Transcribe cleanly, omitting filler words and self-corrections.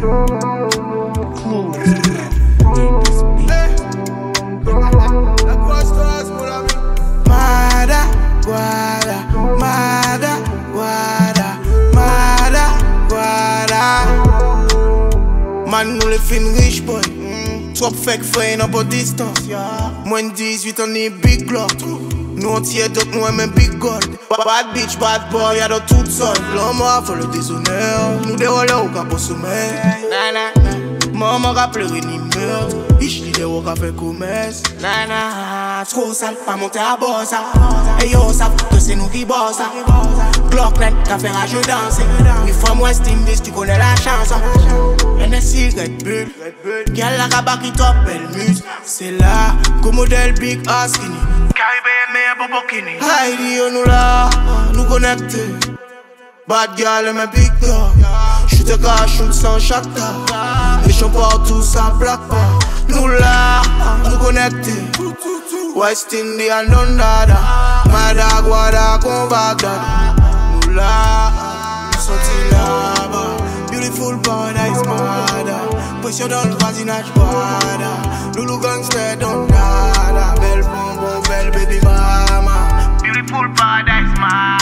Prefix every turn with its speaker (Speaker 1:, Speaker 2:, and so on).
Speaker 1: Mada, guada, mada, guada, mada, guada. Man nous les fin rich boy. Trop fake frère n'a pas distance. Moins 18 on est big glock. Nous on tient d'autres nous aimons big gold. Bad bitch, bad boy, y'a dans toute sorte. L'homme a fait le déshonneur. Nous déroulons au capot sommeil. Maman a pleuré ni meurtre. Ich li de wok a fait commerce. Nana, trop sale, pas monter à bord ça. Et yo, ça que c'est nous qui bosse ça. Glocknet, qu'a fait rage danser. Il faut moi Indies, tu connais la chance. NSC, Red Bull. Girl la kaba qui top, belle muse. C'est là, comme modèle Big Ass Skinny. Caribbean, mais Bobo Kini. Heidi, on nous là, nous connectés. Bad girl, mais big dog. Shoot a car, shoot sans chata. Les champs partout, ça plaque pas. Nous là, nous connectés. West Indies and Dondada. Mada, Guada, Bagdad. Nous là, nous sortis là-bas. Beautiful paradise, Mada. Pression dans le voisinage, Guada. Loulou gangster, Dondada. Belle bonbon, belle baby mama. Beautiful paradise, Mada.